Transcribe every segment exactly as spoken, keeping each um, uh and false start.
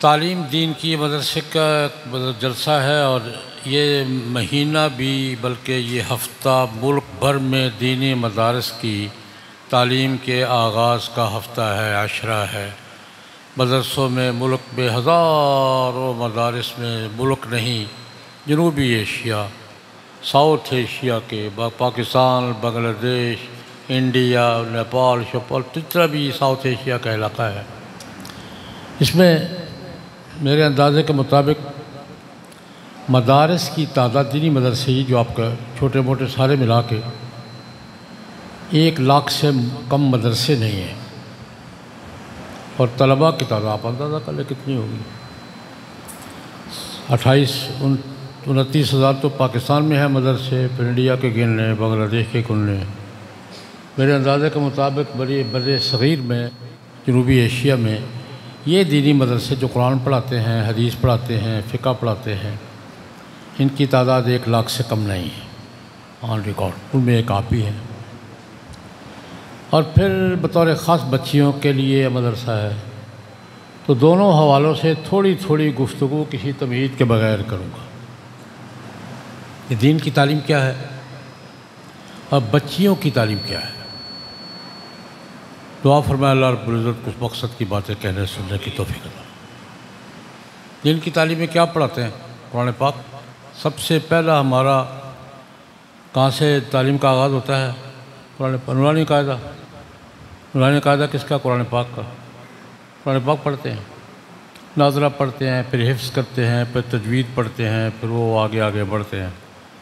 تعلیم دین کی مدرسے کا جلسہ ہے، اور یہ مہینہ بھی بلکہ یہ ہفتہ ملک بھر میں دینی مدارس کی تعلیم کے آغاز کا ہفتہ ہے، عشرہ ہے۔ مدرسوں میں ملک میں ہزاروں مدارس میں، ملک نہیں جنوبی ایشیا، ساؤتھ ایشیا کے پاکستان، بنگلہ دیش، انڈیا، نیپال، شپال، جتنا بھی ساؤتھ ایشیا کا علاقہ ہے، اس میں میرے اندازے کے مطابق مدارس کی تعداد دینی مدرسے جو آپ کا چھوٹے موٹے سارے ملا کے ایک لاکھ سے کم مدرسے نہیں ہیں، اور طلباء کی تعداد آپ اندازہ کر لیں کتنی ہوگی، اٹھائیس انتیس ہزار تو پاکستان میں ہے مدرسے، پھر انڈیا کے گن لیں، بنگلہ دیش کے گن لیں۔ میرے اندازے کے مطابق بڑے بر صغیر میں، جنوبی ایشیا میں یہ دینی مدرسے جو قرآن پڑھاتے ہیں، حدیث پڑھاتے ہیں، فقہ پڑھاتے ہیں، ان کی تعداد ایک لاکھ سے کم نہیں ہے آن ریکارڈ، ان میں ایک آپ ہی ہے۔ اور پھر بطور خاص بچیوں کے لیے مدرسہ ہے۔ تو دونوں حوالوں سے تھوڑی تھوڑی گفتگو کسی تمہید کے بغیر کروں گا۔ یہ دین کی تعلیم کیا ہے اور بچیوں کی تعلیم کیا ہے؟ دعا فرمائے اللہ رب العزت کچھ مقصد کی باتیں کہنے سننے کی توفیق عطا۔ دین کی تعلیم میں کیا پڑھاتے ہیں؟ قرآن پاک۔ سب سے پہلا ہمارا کہاں سے تعلیم کا آغاز ہوتا ہے؟ قرآن پاک۔ نورانی قاعدہ، نورانی قاعدہ کس کا؟ قرآن پاک کا۔ قرآن پاک پڑھتے ہیں، ناظرہ پڑھتے ہیں، پھر حفظ کرتے ہیں، پھر تجوید پڑھتے ہیں، پھر وہ آگے آگے بڑھتے ہیں۔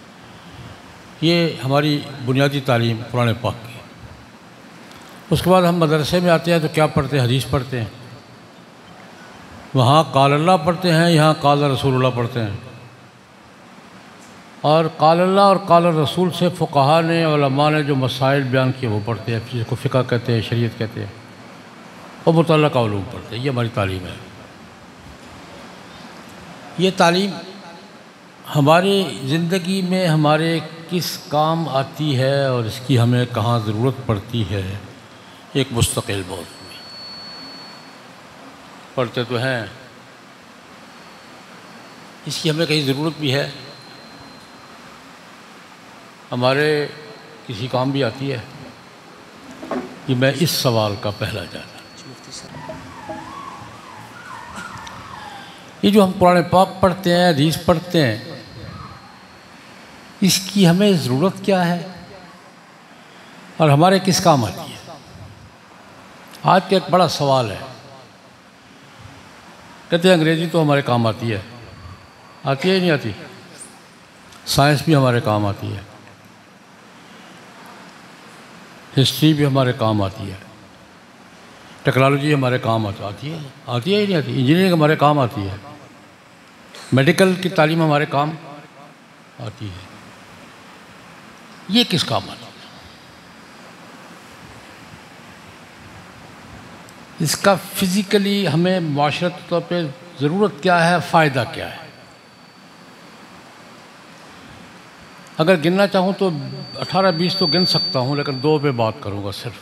یہ ہماری بنیادی تعلیم قرآن پاک کی۔ اس کے بعد ہم مدرسے میں آتے ہیں تو کیا پڑھتے ہیں؟ حدیث پڑھتے ہیں۔ وہاں قال اللہ پڑھتے ہیں، یہاں قال رسول اللہ پڑھتے ہیں۔ اور قال اللہ اور قال رسول سے فقہا نے، علماء نے جو مسائل بیان کیے وہ پڑھتے ہیں، جس کو فقہ کہتے ہیں، شریعت کہتے ہیں، اور متعلقہ علوم پڑھتے ہیں۔ یہ ہماری تعلیم ہے۔ یہ تعلیم ہماری زندگی میں ہمارے کس کام آتی ہے اور اس کی ہمیں کہاں ضرورت پڑتی ہے، ایک مستقل موضوع میں پڑھتے تو ہیں، اس کی ہمیں کہیں ضرورت بھی ہے، ہمارے کسی کام بھی آتی ہے؟ یہ میں اس سوال کا پہلا جانا۔ یہ جو ہم قرآن پاک پڑھتے ہیں، حدیث پڑھتے ہیں، اس کی ہمیں ضرورت کیا ہے اور ہمارے کس کام آتی ہے؟ آج کا ایک بڑا سوال ہے۔ کہتے ہیں انگریزی تو ہمارے کام آتی ہے، آتی ہے ہی نہیں آتی؟ سائنس بھی ہمارے کام آتی ہے، ہسٹری بھی ہمارے کام آتی ہے، ٹیکنالوجی ہمارے کام آتی ہے، آتی ہے ہی نہیں آتی؟ انجینئرنگ ہمارے کام آتی ہے، میڈیکل کی تعلیم ہمارے کام آتی ہے۔ یہ کس کام آتی ہے؟ اس کا فزیکلی ہمیں معاشرتی طور پہ ضرورت کیا ہے، فائدہ کیا ہے؟ اگر گننا چاہوں تو اٹھارہ بیس تو گن سکتا ہوں، لیکن دو پہ بات کروں گا صرف،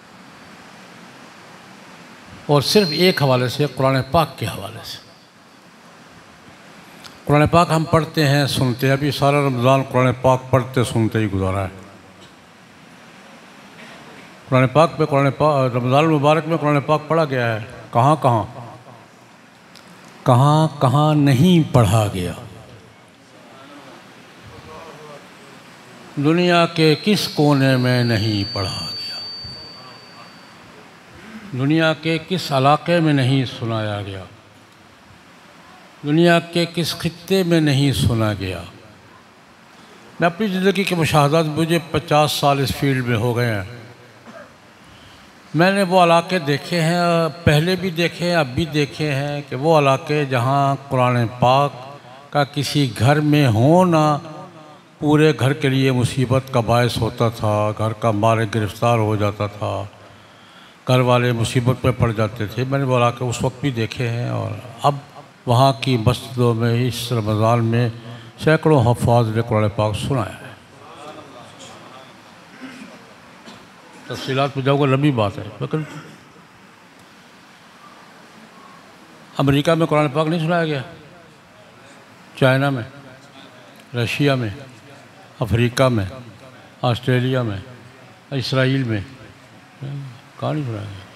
اور صرف ایک حوالے سے، قرآن پاک کے حوالے سے۔ قرآن پاک ہم پڑھتے ہیں، سنتے ہیں، ابھی سارا رمضان قرآن پاک پڑھتے سنتے ہی گزارا ہے۔ قرآن پاک پہ قرآن پاک رمضان المبارک میں قرآن پاک پڑھا گیا ہے، کہاں کہاں کہاں کہاں نہیں پڑھا گیا؟ دنیا کے کس کونے میں نہیں پڑھا گیا؟ دنیا کے کس علاقے میں نہیں سنایا گیا؟ دنیا کے کس خطے میں نہیں سنا گیا؟ میں اپنی زندگی کے مشاہدات، مجھے پچاس سال اس فیلڈ میں ہو گئے ہیں، میں نے وہ علاقے دیکھے ہیں، پہلے بھی دیکھے ہیں، اب بھی دیکھے ہیں، کہ وہ علاقے جہاں قرآن پاک کا کسی گھر میں ہونا پورے گھر کے لیے مصیبت کا باعث ہوتا تھا، گھر کا مالک گرفتار ہو جاتا تھا، گھر والے مصیبت میں پڑ جاتے تھے، میں نے وہ علاقے اس وقت بھی دیکھے ہیں، اور اب وہاں کی مسجدوں میں اس رمضان میں سینکڑوں حفاظ نے قرآن پاک سنایا ہے۔ تفصیلات میں جاؤں گا، لمبی بات ہے، لیکن امریکہ میں قرآن پاک نہیں سنایا گیا؟ چائنا میں، رشیا میں، افریقہ میں، آسٹریلیا میں، اسرائیل میں، کہاں نہیں سنایا گیا؟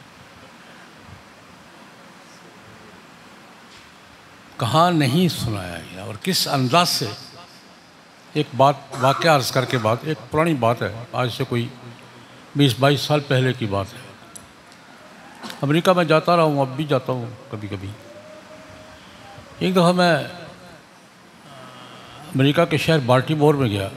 کہاں نہیں سنایا گیا؟ اور کس انداز سے؟ ایک بات واقعہ عرض کر کے بات، ایک پرانی بات ہے، آج سے کوئی بیس بائیس سال پہلے کی بات ہے۔ امریکہ میں جاتا رہا ہوں، اب بھی جاتا ہوں کبھی کبھی۔ ایک دفعہ میں امریکہ کے شہر بالٹیمور میں گیا،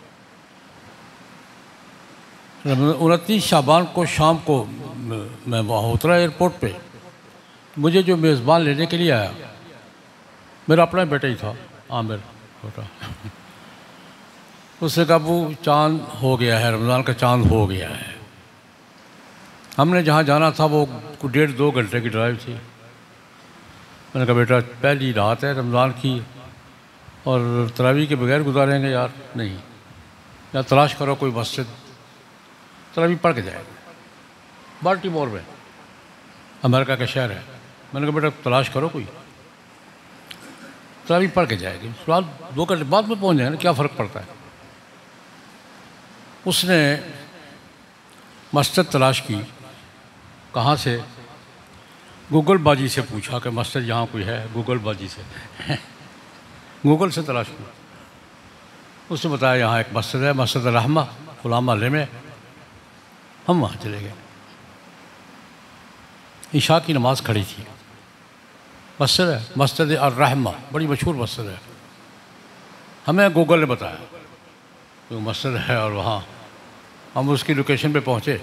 انتیس شعبان کو شام کو میں وہاں اترا ایئرپورٹ پہ۔ مجھے جو میزبان لینے کے لیے آیا، میرا اپنا بیٹا ہی تھا، عامر چھوٹا، اس نے کہا ابو چاند ہو گیا ہے، رمضان کا چاند ہو گیا ہے۔ ہم نے جہاں جانا تھا وہ ڈیڑھ دو گھنٹے کی ڈرائیو تھی۔ میں نے کہا بیٹا پہلی رات ہے رمضان کی اور تراویح کے بغیر گزاریں گے یار؟ نہیں، یا تلاش کرو کوئی مسجد، تراویح پڑھ کے جائے گا۔ بالٹیمور میں، امریکہ کا شہر ہے۔ میں نے کہا بیٹا تلاش کرو کوئی، تراویح پڑھ کے جائے گی، سوال دو گھنٹے بعد میں پہنچ جائیں گے، کیا فرق پڑتا ہے؟ اس نے مسجد تلاش کی، کہاں سے؟ گوگل باجی سے پوچھا کہ مسجد یہاں کوئی ہے؟ گوگل باجی سے گوگل سے تلاش کی۔ اس نے بتایا یہاں ایک مسجد ہے، مسجد الرحمہ فلاں محلے میں۔ ہم وہاں چلے گئے۔ عشاء کی نماز کھڑی تھی، مسجد ہے مسجد الرحمہ، بڑی مشہور مسجد ہے۔ ہمیں گوگل نے بتایا کہ وہ مسجد ہے، اور وہاں ہم اس کی لوکیشن پہ پہنچے۔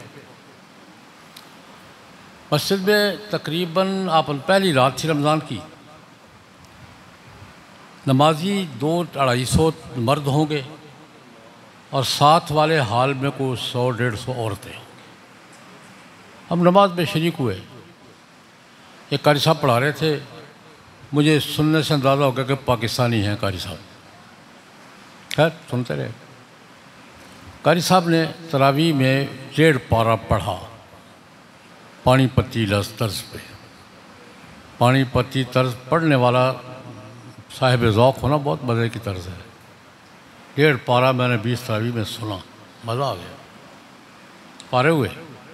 مسجد میں تقریباً آپ پہلی رات تھی رمضان کی، نمازی دو اڑائی سو مرد ہوں گے اور ساتھ والے حال میں کوئی سو ڈیڑھ سو عورتیں۔ ہم نماز میں شریک ہوئے۔ ایک قاری صاحب پڑھا رہے تھے، مجھے سننے سے اندازہ ہو گیا کہ پاکستانی ہیں قاری صاحب۔ خیر سنتے رہے۔ قاری صاحب نے تراویح میں ڈیڑھ پارہ پڑھا، پانی پتی طرز پہ۔ پانی پتی طرز پڑھنے والا صاحب ذوق ہونا بہت مزے کی طرز ہے۔ ڈیڑھ پارہ میں نے بیس تراویح میں سنا، مزہ آ گیا۔ پارے ہوئے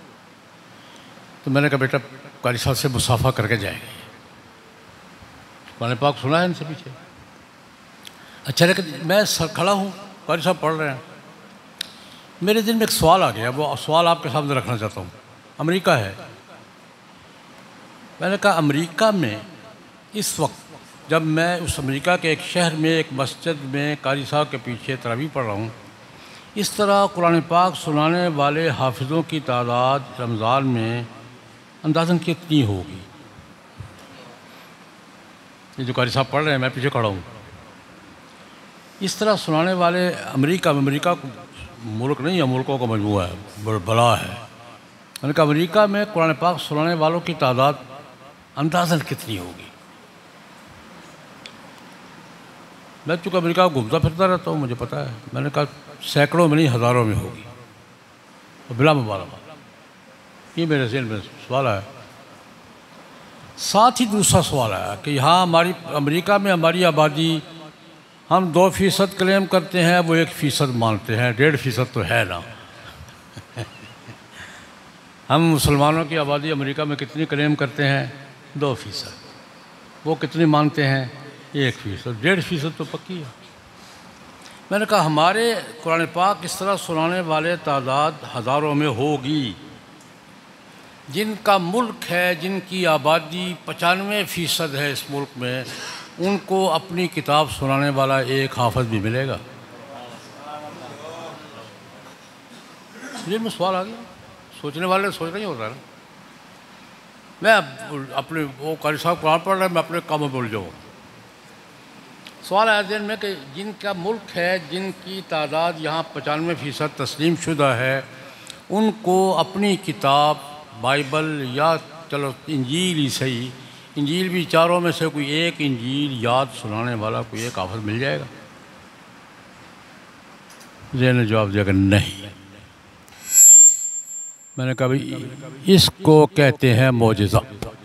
تو میں نے کہا بیٹا قاری صاحب سے مصافحہ کر کے جائیں گے، قرآن پاک سنا ہے ان سے پیچھے۔ اچھا لیکن میں سر کھڑا ہوں، قاری صاحب پڑھ رہے ہیں، میرے دل میں ایک سوال آ گیا، وہ سوال آپ کے سامنے رکھنا چاہتا ہوں۔ امریکہ ہے، میں نے کہا امریکہ میں اس وقت جب میں اس امریکہ کے ایک شہر میں ایک مسجد میں قاری صاحب کے پیچھے تراویح پڑھ رہا ہوں، اس طرح قرآن پاک سنانے والے حافظوں کی تعداد رمضان میں اندازاً کتنی ہوگی؟ یہ جو قاری صاحب پڑھ رہے ہیں میں پیچھے کھڑا ہوں، اس طرح سنانے والے امریکہ میں، امریکہ ملک نہیں ہے، ملکوں کا مجموعہ ہے، بڑا ہے۔ میں نے کہا امریکہ میں قرآن پاک سنانے والوں کی تعداد اندازاً کتنی ہوگی؟ میں چونکہ امریکہ گھومتا پھرتا رہتا ہوں، مجھے پتہ ہے۔ میں نے کہا سینکڑوں میں نہیں، ہزاروں میں ہوگی، بلا مبالغہ۔ یہ میرے ذہن میں سوال ہے۔ ساتھ ہی دوسرا سوال ہے کہ یہاں ہماری امریکہ میں ہماری آبادی، ہم دو فیصد کلیم کرتے ہیں، وہ ایک فیصد مانتے ہیں، ڈیڑھ فیصد تو ہے نا۔ ہم مسلمانوں کی آبادی امریکہ میں کتنی کلیم کرتے ہیں؟ دو فیصد۔ وہ کتنی مانتے ہیں؟ ایک فیصد۔ ڈیڑھ فیصد تو پکی ہے۔ میں نے کہا ہمارے قرآن پاک اس طرح سنانے والے تعداد ہزاروں میں ہوگی، جن کا ملک ہے، جن کی آبادی پچانوے فیصد ہے اس ملک میں، ان کو اپنی کتاب سنانے والا ایک حافظ بھی ملے گا؟ یہ میں سوال آ گیا، سوچنے والے سوچ نہیں ہوتا نا۔ میں اپنے وہ قاری صاحب قرآن پڑھ رہے ہیں، میں اپنے کام میں بول جاؤں۔ سوال آیا ذہن میں کہ جن کا ملک ہے، جن کی تعداد یہاں پچانوے فیصد تسلیم شدہ ہے، ان کو اپنی کتاب بائبل یا چلو انجیل ہی صحیح، انجیل بھی چاروں میں سے کوئی ایک انجیل یاد سنانے والا کوئی ایک حافظ مل جائے گا؟ ذہن نے جواب دیا کہ نہیں۔ میں نے کہا بھائی اس کو کہتے ہیں معجزہ۔